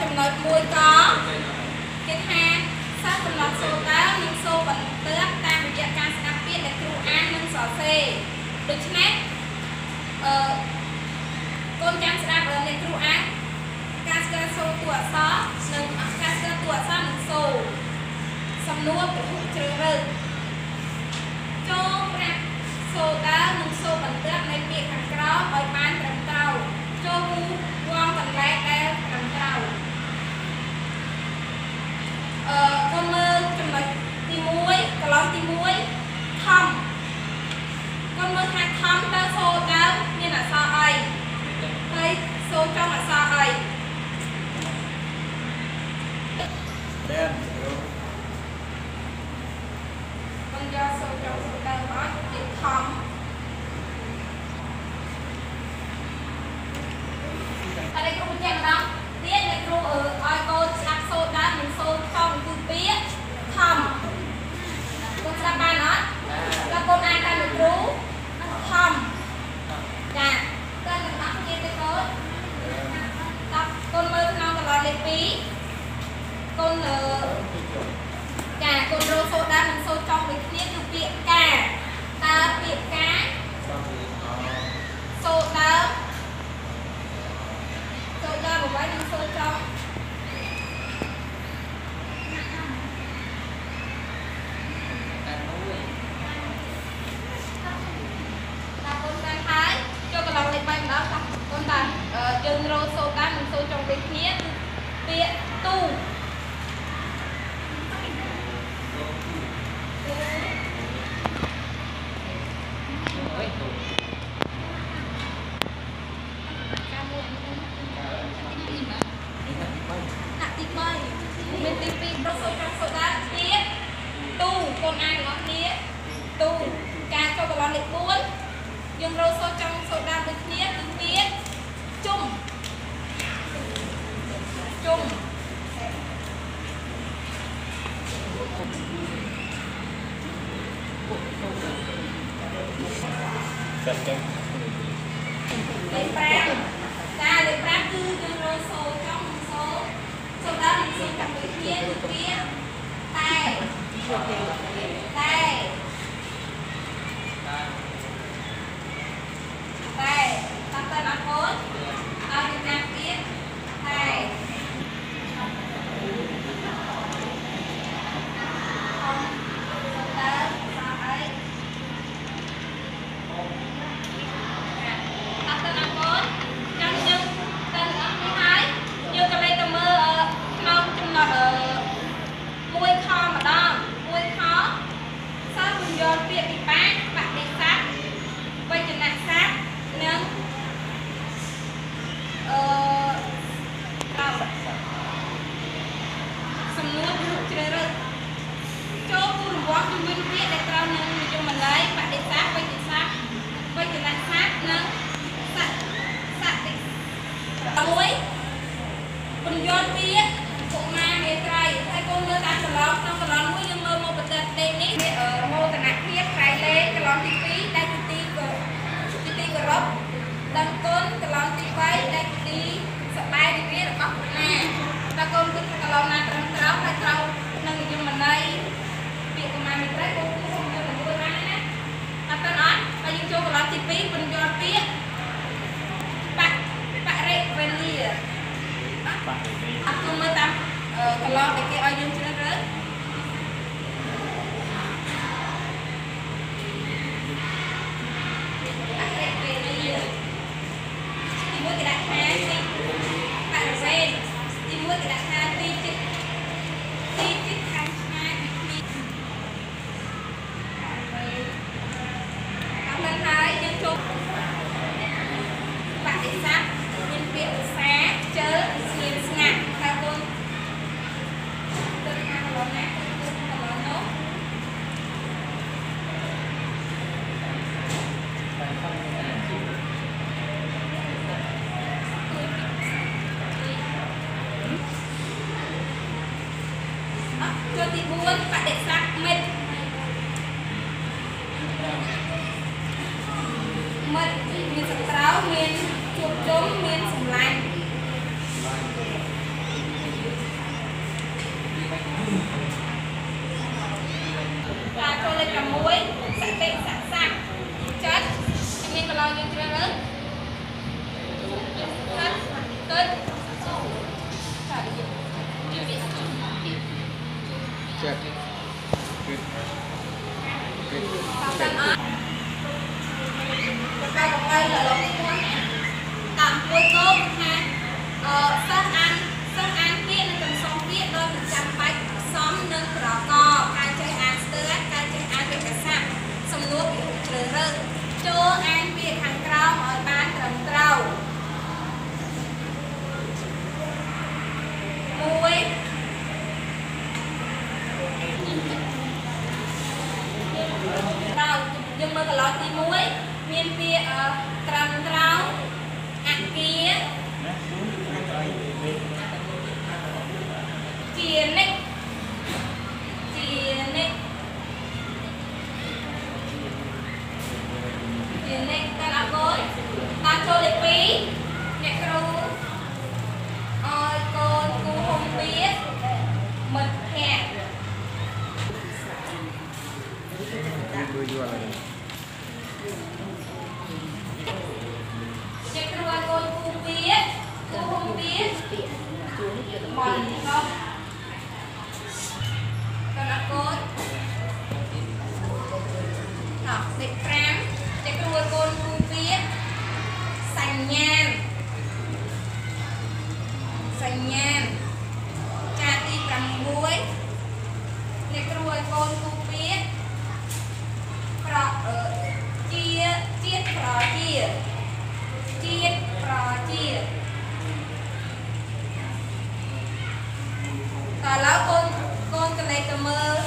ចំណុចមួយក៏គេថាសិស្សកំណត់សូតើនឹងសូបន្ទាប់តាមរយៈការស្ដាប់ពាក្យដែលគ្រូអាននិងសរសេរដូច្នេះកូនចាំស្ដាប់អ្នកគ្រូអានការស្គាល់សូតួអក្សរនិងការស្គាល់តួអក្សរនិងសូសំណួរពហុជ្រើសរើសចូលប្រាប់សូតើនិងសូបន្ទាប់នៃពាក្យខាងក្រោមឲ្យបានត្រឹមត្រូវចូលគូវងកន្លែងដែលត្រឹមត្រូវកុំមើលចំណុចទី1កន្លងទី1ខំកុំមើលថាខំតើសូដើមមានអក្សរអីហើយសូចុងអក្សរអីមិនយកសូចុងសូដើមអត់ទីខំហើយគ្រូបញ្ជាក់ម្ដងទៀតអ្នកគ្រូឲ្យកូនស្ដាប់សូដើមនិងសូចុងគឺពាក្យខំកូនស្ដាប់បានអត់แล้วកូនអានតាមលោកគ្រូខំចាតើអ្នកអរគ្នាទេកូនដល់កូនមើលក្នុងកន្លងលេខ2កូនចាកូនរកសូដើមនិងសូចុងដូចគ្នាគឺពាក្យការតើពាក្យការសូដើមអ្វីនឹងសូចុងយើងរកសូដើមនិងសូចុងដូចគ្នាគឺពាក្យទូដាក់ទី3មានទី2រកសូចុងសូដើមពាក្យទូកូនអានរបស់គ្នាទូការចូលកន្លងលេខ4យើងរកសូចុងសូដើមដូចគ្នាគឺពាក្យជុំជុំសិតចឹងលេខ5ចាលេខ5គឺយើងរកសូចុងសូដើមនិងសូចុងដូចគ្នាគឺពាក្យតែតាមទៅអរគុណឲ្យយើងតាមទៀតតែសំណួរជ្រើសរើសចូលគូរង្វាន់ជំនាញពាក្យដែលត្រូវនឹងនិយមន័យបដិសាវេជ្ជសាស្ត្រវេជ្ជសាស្ត្រនិងសតិមួយពន្យល់ពាក្យកុមារមេត្រីហើយកូនមើលតាមកន្លងក្នុងកន្លងមួយយើងមើលមកប្រទេសនេះមោទនភាពក្រៃលែងកន្លងទី2ដែលជាទីគោរពដឹងគុណកន្លងទី3ដែលជាទីសប្បាយរីករាយរបស់កុមារតើកូនគិតថាកន្លងណាត្រឹមត្រូវហើយត្រូវនឹងនិយមន័យពាក្យកុមារមេត្រីកូនខ្ញុំយកទៅមួយបានណាអត់ទៅអត់ហើយយើងចូលកន្លងទី2ពន្យល់ពាក្យបរិវេលាអត់គុំមើលតាមកន្លងដែលគេឲ្យយើងជ្រើសរើសទី4បដិស័កមិត្តមានសត្រូវមានជួបជុំមានសម្លាញ់ đây là lỗ tạm cuối cơm ha sân ăn kia nó cần xong kia đôi 100 bạch xóm nâng rõ co cai chơi ăn sữa cai chơi ăn về cả sạp xong nuốt bị hụt trời rơi cho ăn việc hàng trao ở ban trầm trao muối trao nhưng mà cái lọ tí muối miên kia trầm trao ăn kia chia nick ta là gối ta cho lịch phí nè kêu ôi con cô không biết mật hẹn nè kêu con cô không biết mòn không con là cốt học dịch trắng nè kêu con không biết sành nhan cha ti cầm muối nè kêu con không biết chia tao lão con cái này tao mơ